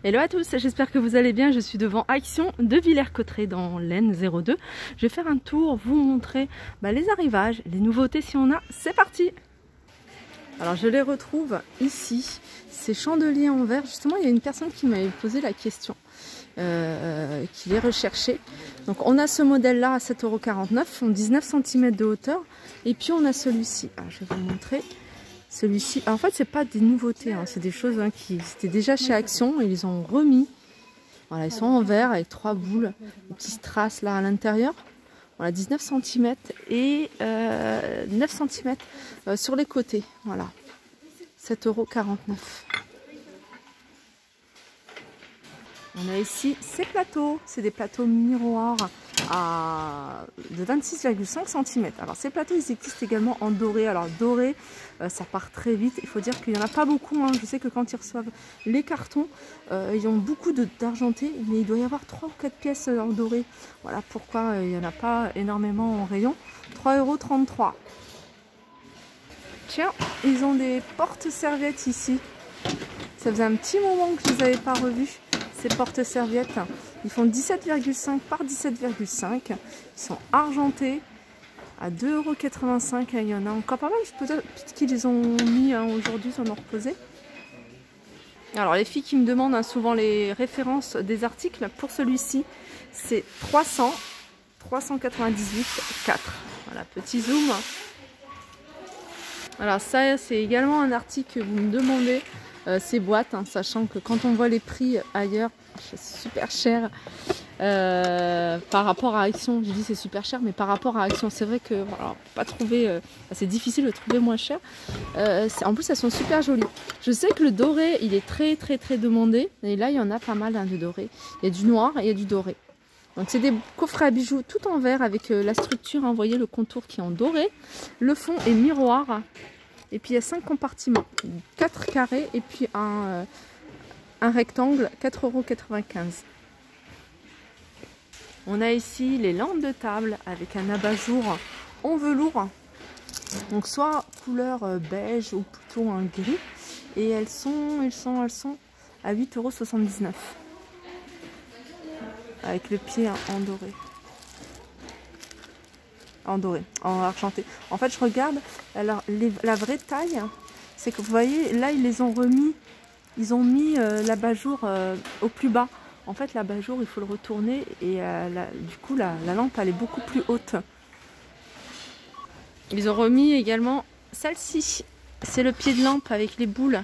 Hello à tous, j'espère que vous allez bien. Je suis devant Action de Villers-Cotterêts dans l'Aisne 02. Je vais faire un tour, vous montrer les arrivages, les nouveautés si on a. C'est parti! Alors je les retrouve ici, ces chandeliers en verre. Justement, il y a une personne qui m'avait posé la question, qui les recherchait. Donc on a ce modèle-là à 7,49 €, on 19 cm de hauteur. Et puis on a celui-ci. Alors je vais vous montrer. Celui-ci, en fait, c'est pas des nouveautés, hein, c'est des choses qui étaient déjà chez Action et ils ont remis. Voilà, ils sont en verre avec 3 boules, des petits strass là à l'intérieur. Voilà, 19 cm et 9 cm sur les côtés. Voilà, 7,49 €. On a ici ces plateaux, c'est des plateaux miroirs de 26,5 cm. Alors ces plateaux, ils existent également en doré. Alors doré, ça part très vite. Il faut dire qu'il n'y en a pas beaucoup, hein. Je sais que quand ils reçoivent les cartons, ils ont beaucoup d'argenté, mais il doit y avoir 3 ou 4 pièces en doré. Voilà pourquoi il n'y en a pas énormément en rayon. 3,33 €. Tiens, ils ont des porte-serviettes ici. Ça faisait un petit moment que je ne les avais pas revus. Ces porte-serviettes, ils font 17,5 par 17,5. Ils sont argentés à 2,85 €. Il y en a encore pas mal, peut-être qu'ils les ont mis aujourd'hui, ils en ont reposé. Alors les filles qui me demandent souvent les références des articles, pour celui-ci, c'est 398,4. Voilà, petit zoom. Alors ça, c'est également un article que vous me demandez. Ces boîtes, sachant que quand on voit les prix ailleurs, c'est super cher par rapport à Action. Je dis c'est super cher, mais par rapport à Action, c'est vrai que voilà, pas trouver, c'est difficile de trouver moins cher. En plus, elles sont super jolies. Je sais que le doré, il est très demandé, et là il y en a pas mal de doré. Il y a du noir et il y a du doré. Donc c'est des coffrets à bijoux tout en verre avec la structure, vous voyez le contour qui est en doré. Le fond est miroir. Et puis il y a 5 compartiments, 4 carrés et puis un rectangle, 4,95 €. On a ici les lampes de table avec un abat-jour en velours. Donc soit couleur beige ou plutôt un gris. Et elles sont à 8,79 €. Avec le pied en doré. En argenté. En fait, je regarde, alors la vraie taille, c'est que vous voyez, là, ils les ont remis, ils ont mis l'abat-jour au plus bas. En fait, l'abat-jour, il faut le retourner et du coup, la lampe, elle est beaucoup plus haute. Ils ont remis également celle-ci. C'est le pied de lampe avec les boules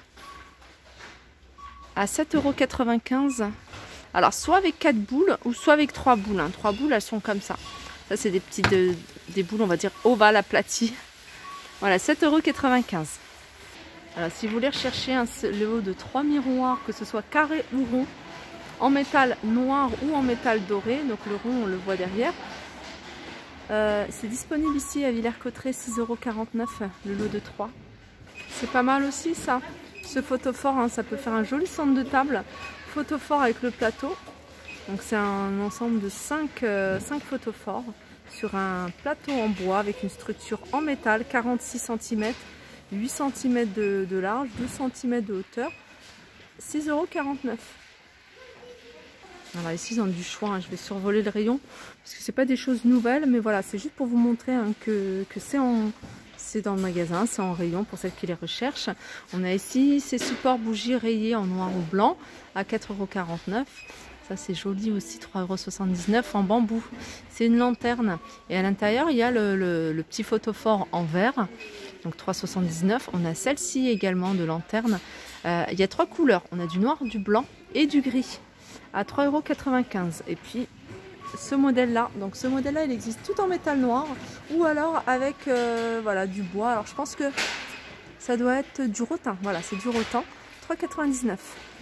à 7,95 €. Alors, soit avec 4 boules ou soit avec 3 boules. 3 boules, elles sont comme ça. Ça, c'est des petites des boules, on va dire, ovales aplaties. Voilà, 7,95 €. Alors, si vous voulez rechercher le lot de 3 miroirs, que ce soit carré ou rond, en métal noir ou en métal doré, donc le rond, on le voit derrière. C'est disponible ici à Villers-Cotterêts, 6,49 €, le lot de 3. C'est pas mal aussi, ça. Ce photophore, ça peut faire un joli centre de table. Photophore avec le plateau. Donc c'est un ensemble de 5 photophores sur un plateau en bois avec une structure en métal, 46 cm, 8 cm de large, 12 cm de hauteur, 6,49 €. Alors ici ils ont du choix, je vais survoler le rayon parce que c'est pas des choses nouvelles, mais voilà, c'est juste pour vous montrer que c'est dans le magasin, c'est en rayon pour celles qui les recherchent. On a ici ces supports bougies rayés en noir ou blanc à 4,49 €. Ça c'est joli aussi, 3,79 € en bambou. C'est une lanterne. Et à l'intérieur, il y a le petit photophore en verre. Donc 3,79 €. On a celle-ci également de lanterne. Il y a 3 couleurs. On a du noir, du blanc et du gris à 3,95 €. Et puis ce modèle-là. Donc ce modèle-là, il existe tout en métal noir ou alors avec voilà, du bois. Alors je pense que ça doit être du rotin. Voilà, c'est du rotin. 3,99 €.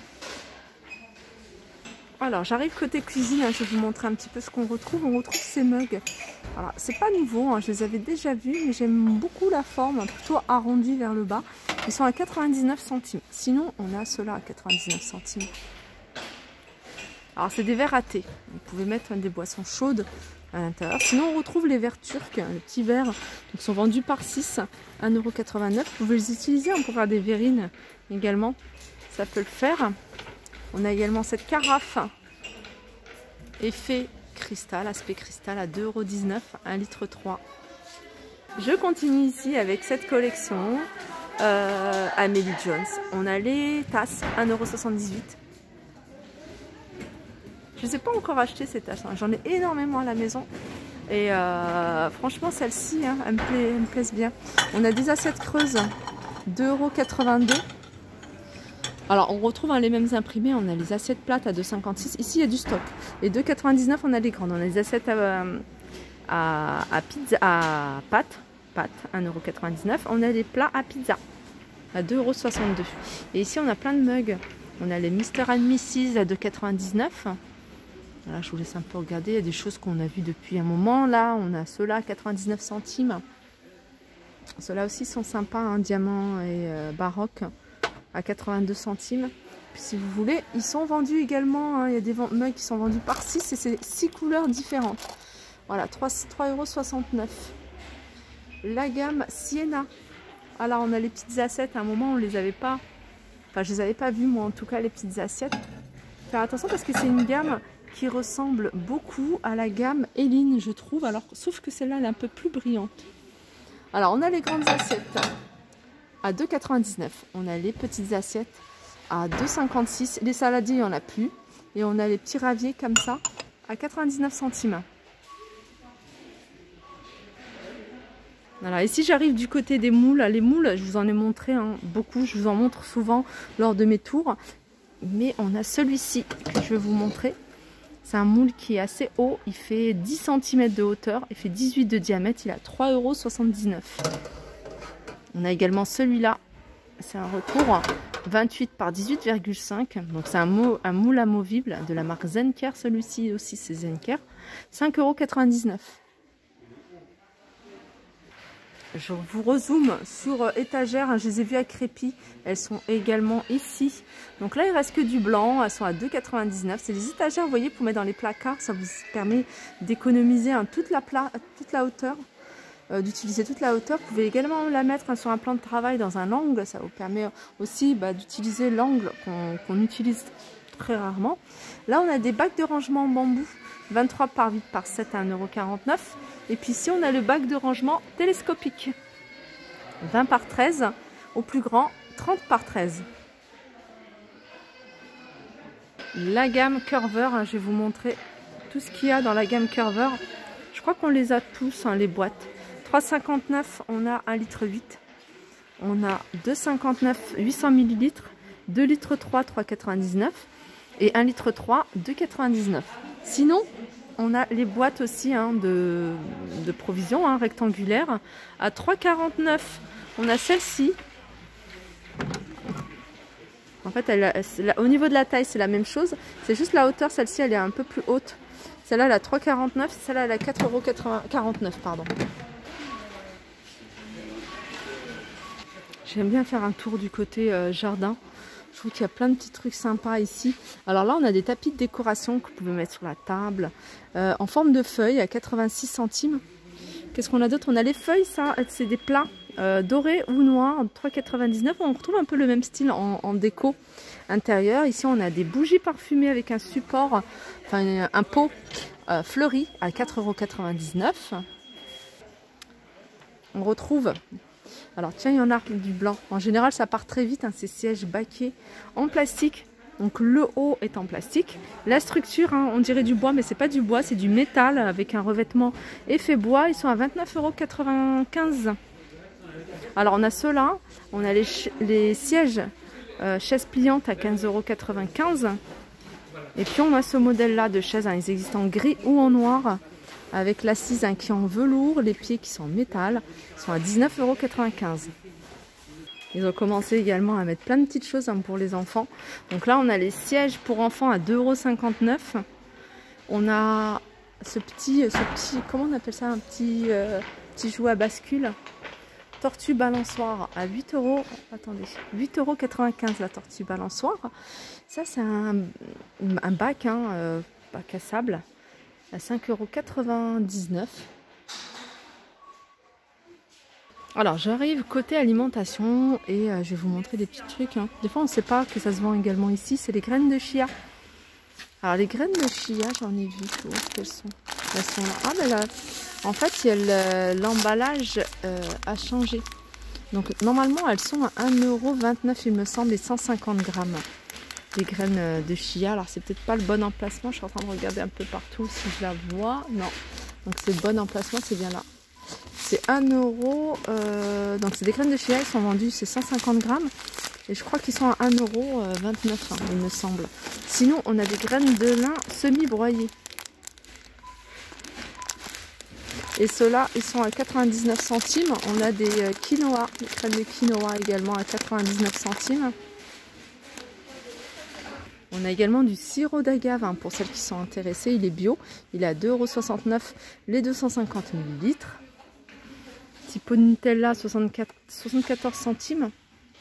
Alors j'arrive côté cuisine, je vais vous montrer un petit peu ce qu'on retrouve. On retrouve ces mugs. Alors c'est pas nouveau, je les avais déjà vus, mais j'aime beaucoup la forme, plutôt arrondie vers le bas. Ils sont à 99 centimes. Sinon on a ceux-là à 99 centimes. Alors c'est des verres à thé. Vous pouvez mettre des boissons chaudes à l'intérieur. Sinon on retrouve les verres turcs, les petits verres qui sont vendus par 6, 1,89 €. Vous pouvez les utiliser pour faire des verrines également. Ça peut le faire. On a également cette carafe effet cristal, aspect cristal à 2,19 €, 1,3 litre. Je continue ici avec cette collection Amélie Jones. On a les tasses, 1,78 €. Je ne les ai pas encore acheté ces tasses, hein. J'en ai énormément à la maison. Et franchement, celle-ci, hein, elle me plaise bien. On a des assiettes creuses, 2,82 €. Alors, on retrouve les mêmes imprimés. On a les assiettes plates à 2,56 €. Ici, il y a du stock. Et 2,99 €, on a les grandes. On a les assiettes à pizza, à pâtes, 1,99 €. On a les plats à pizza à 2,62 €. Et ici, on a plein de mugs. On a les Mr. and Mrs. à 2,99 €. Voilà, je vous laisse un peu regarder. Il y a des choses qu'on a vues depuis un moment. Là, on a ceux-là à 99 centimes. Ceux-là aussi sont sympas, hein, diamant et baroque à 82 centimes. Puis, si vous voulez, ils sont vendus également. Hein, il y a des mugs qui sont vendus par 6 et c'est 6 couleurs différentes. Voilà, 3,69 €. La gamme Sienna. Alors, on a les petites assiettes. À un moment, on les avait pas. Enfin, je les avais pas vues, moi, en tout cas, les petites assiettes. Faire attention parce que c'est une gamme qui ressemble beaucoup à la gamme Eline, je trouve. Alors, sauf que celle-là, elle est un peu plus brillante. Alors, on a les grandes assiettes à 2,99 €. On a les petites assiettes à 2,56 €. Les saladiers, il n'y en a plus. Et on a les petits raviers comme ça à 99 centimes. Voilà, ici j'arrive du côté des moules. Les moules, je vous en ai montré beaucoup, je vous en montre souvent lors de mes tours. Mais on a celui-ci que je vais vous montrer. C'est un moule qui est assez haut, il fait 10 cm de hauteur, il fait 18 de diamètre, il a 3,79 €. On a également celui-là, c'est un retour 28 par 18,5. Donc c'est un moule amovible de la marque Zenker, celui-ci aussi c'est Zenker, 5,99 €. Je vous rezoome sur étagère, je les ai vues à crépi, elles sont également ici. Donc là il reste que du blanc, elles sont à 2,99 €. C'est des étagères, vous voyez, pour mettre dans les placards, ça vous permet d'économiser toute la hauteur, d'utiliser toute la hauteur. Vous pouvez également la mettre sur un plan de travail dans un angle, ça vous permet aussi d'utiliser l'angle qu'on utilise très rarement. Là on a des bacs de rangement en bambou, 23 par 8 par 7 à 1,49 €. Et puis ici, on a le bac de rangement télescopique. 20 par 13. Au plus grand, 30 par 13. La gamme Curver, je vais vous montrer tout ce qu'il y a dans la gamme Curver. Je crois qu'on les a tous, les boîtes. 3,59 €, on a 1,8 litre. On a 2,59 €, 800 ml. 2,3 litres, 3,99 €. Et 1,3 litre, 2,99 €. Sinon, on a les boîtes aussi de provisions rectangulaires à 3,49 €. On a celle-ci. En fait, au niveau de la taille, c'est la même chose. C'est juste la hauteur. Celle-ci, elle est un peu plus haute. Celle-là, elle a 3,49 €. Celle-là, elle a 4,49 €, pardon. J'aime bien faire un tour du côté jardin. Je trouve qu'il y a plein de petits trucs sympas ici. Alors là, on a des tapis de décoration que vous pouvez mettre sur la table en forme de feuilles à 86 centimes. Qu'est-ce qu'on a d'autre? On a les feuilles, ça, c'est des plats dorés ou noirs, 3,99 €. On retrouve un peu le même style en déco intérieur. Ici, on a des bougies parfumées avec un support, enfin un pot fleuri à 4,99 €. On retrouve... Alors tiens, il y en a du blanc. En général, ça part très vite, ces sièges baquets en plastique. Donc le haut est en plastique. La structure, on dirait du bois, mais c'est pas du bois, c'est du métal avec un revêtement effet bois. Ils sont à 29,95 €. Alors on a ceux-là, on a les sièges chaises pliantes à 15,95 €. Et puis on a ce modèle-là de chaise, ils existent en gris ou en noir. Avec l'assise qui est en velours, les pieds qui sont en métal, ils sont à 19,95 €. Ils ont commencé également à mettre plein de petites choses pour les enfants. Donc là, on a les sièges pour enfants à 2,59 €. On a ce petit, comment on appelle ça, un petit jouet à bascule. Tortue balançoire à 8 €. Attendez, 8,95 € la tortue balançoire. Ça, c'est un bac, bac à sable. À 5,99 €. Alors j'arrive côté alimentation et je vais vous montrer des petits trucs. Hein. Des fois on ne sait pas que ça se vend également ici, c'est les graines de chia. Alors les graines de chia, j'en ai vu, où est-ce qu'elles sont? Elles sont là. Ah ben là, en fait l'emballage a changé. Donc normalement elles sont à 1,29 € il me semble et 150 grammes. Les graines de chia, alors c'est peut-être pas le bon emplacement, je suis en train de regarder un peu partout si je la vois. Non, donc c'est le bon emplacement, c'est bien là. C'est 1 €, donc c'est des graines de chia, ils sont vendus, c'est 150 grammes. Et je crois qu'ils sont à 1,29 €, hein, il me semble. Sinon, on a des graines de lin semi-broyées. Et ceux-là, ils sont à 99 centimes. On a des quinoa, des graines de quinoa également à 99 centimes. On a également du sirop d'agave, hein, pour celles qui sont intéressées. Il est bio, il est à 2,69 € les 250 ml. Petit pot de Nutella, 74 centimes.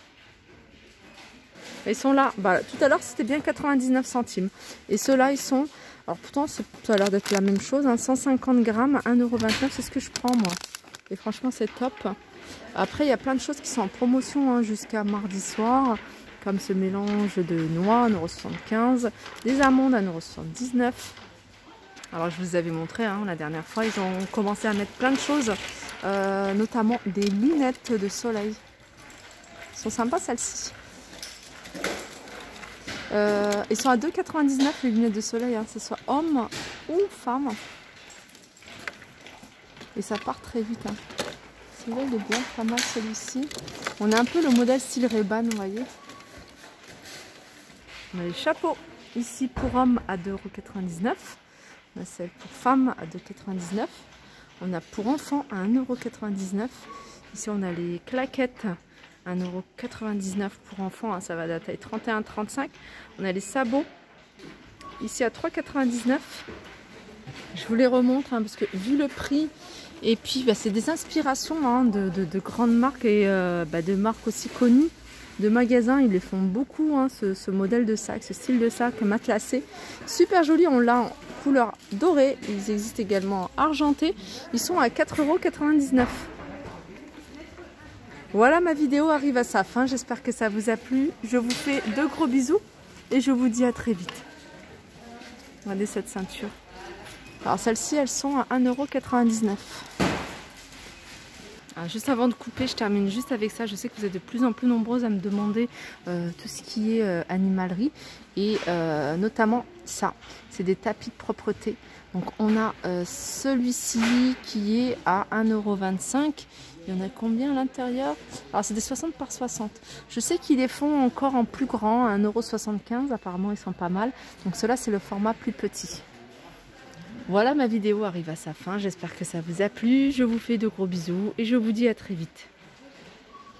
Ils sont là. Bah, tout à l'heure, c'était bien 99 centimes. Et ceux-là, ils sont... Alors pourtant, ça a l'air d'être la même chose. Hein, 150 grammes, 1,29 €. C'est ce que je prends, moi. Et franchement, c'est top. Après, il y a plein de choses qui sont en promotion, hein, jusqu'à mardi soir. Comme ce mélange de noix, 1,75 €. Des amandes, 1,79 €. Alors, je vous avais montré, hein, la dernière fois. Ils ont commencé à mettre plein de choses. Notamment des lunettes de soleil. Elles sont sympas, celles-ci. Ils sont à 2,99 € les lunettes de soleil, hein, que ce soit homme ou femme. Et ça part très vite. Hein. Celui-là, il est bien, pas mal celui-ci. On a un peu le modèle style Ray-Ban, vous voyez. On a les chapeaux ici pour hommes à 2,99 €. On a celle pour femmes à 2,99 €. On a pour enfants à 1,99 €. Ici, on a les claquettes. 1,99 € pour enfants, hein, ça va de la taille 31-35. On a les sabots ici à 3,99 €. Je vous les remontre, hein, parce que vu le prix, et puis bah, c'est des inspirations, hein, de grandes marques et de marques aussi connues, de magasins. Ils les font beaucoup, hein, ce modèle de sac, ce style de sac matelassé. Super joli, on l'a en couleur dorée. Ils existent également argentés. Ils sont à 4,99 €. Voilà, ma vidéo arrive à sa fin. J'espère que ça vous a plu. Je vous fais de gros bisous et je vous dis à très vite. Regardez cette ceinture. Alors celles-ci, elles sont à 1,99 €. Alors, juste avant de couper, je termine juste avec ça. Je sais que vous êtes de plus en plus nombreuses à me demander tout ce qui est animalerie. Et notamment ça, c'est des tapis de propreté. Donc on a celui-ci qui est à 1,25 €. Il y en a combien à l'intérieur? Alors c'est des 60 par 60. Je sais qu'ils les font encore en plus grand, à 1,75 €. Apparemment ils sont pas mal. Donc cela c'est le format plus petit. Voilà, ma vidéo arrive à sa fin. J'espère que ça vous a plu. Je vous fais de gros bisous et je vous dis à très vite.